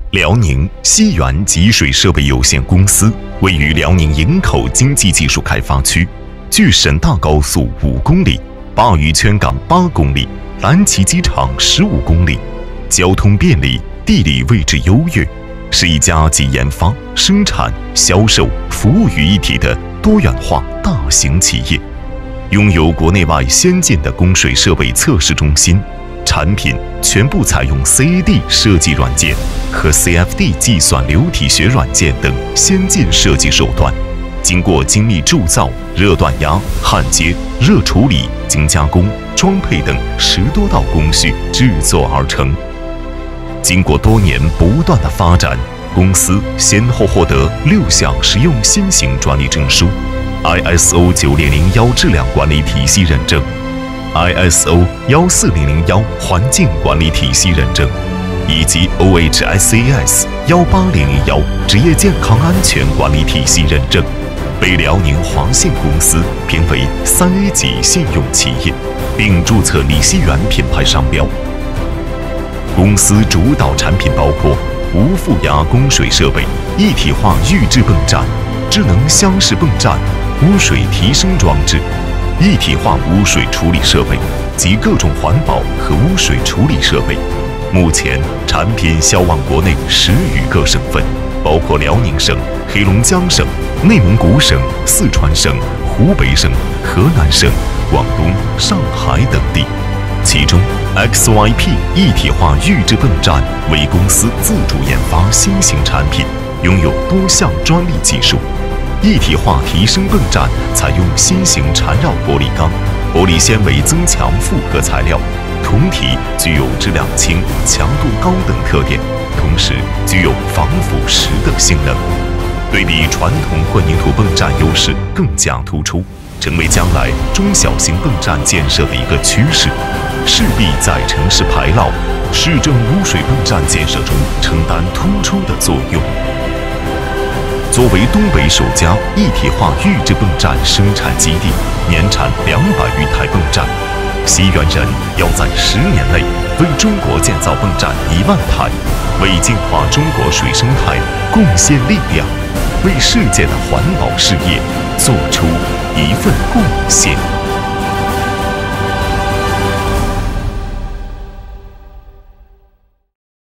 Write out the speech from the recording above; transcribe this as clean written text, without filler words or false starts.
辽宁西源集水设备有限公司位于辽宁营口经济技术开发区，距省大高速5公里，鲅鱼圈港8公里，蓝旗机场15公里，交通便利，地理位置优越，是一家集研发、生产、销售、服务于一体的多元化大型企业，拥有国内外先进的供水设备测试中心。产品全部采用 CAD 设计软件和 CFD 计算流体学软件等先进设计手段，经过精密铸造、热锻压、焊接、热处理、精加工、装配等10多道工序制作而成。经过多年不断的发展，公司先后获得6项实用新型专利证书、ISO 9001质量管理体系认证、ISO 14001环境管理体系认证，以及 OHSAS 18001职业健康安全管理体系认证，被辽宁华信公司评为3A 级信用企业，并注册李熙源品牌商标。公司主导产品包括无负压供水设备、一体化预制泵站、智能箱式泵站、污水提升装置、一体化污水处理设备及各种环保和污水处理设备。目前产品销往国内10余个省份，包括辽宁省、黑龙江省、内蒙古省、四川省、湖北省、河南省、广东、上海等地。其中 XYP 一体化预制泵站为公司自主研发新型产品，拥有多项专利技术。一体化提升泵站采用新型缠绕玻璃钢，玻璃纤维增强复合材料，同体具有质量轻、强度高等特点，同时具有防腐蚀的性能，对比传统混凝土泵站优势更加突出，成为将来中小型泵站建设的一个趋势，势必在城市排涝、市政污水泵站建设中承担突出的作用。作为东北首家一体化预制泵站生产基地，年产200余台泵站，西源人要在10年内为中国建造泵站1万台，为净化中国水生态贡献力量，为世界的环保事业做出一份贡献。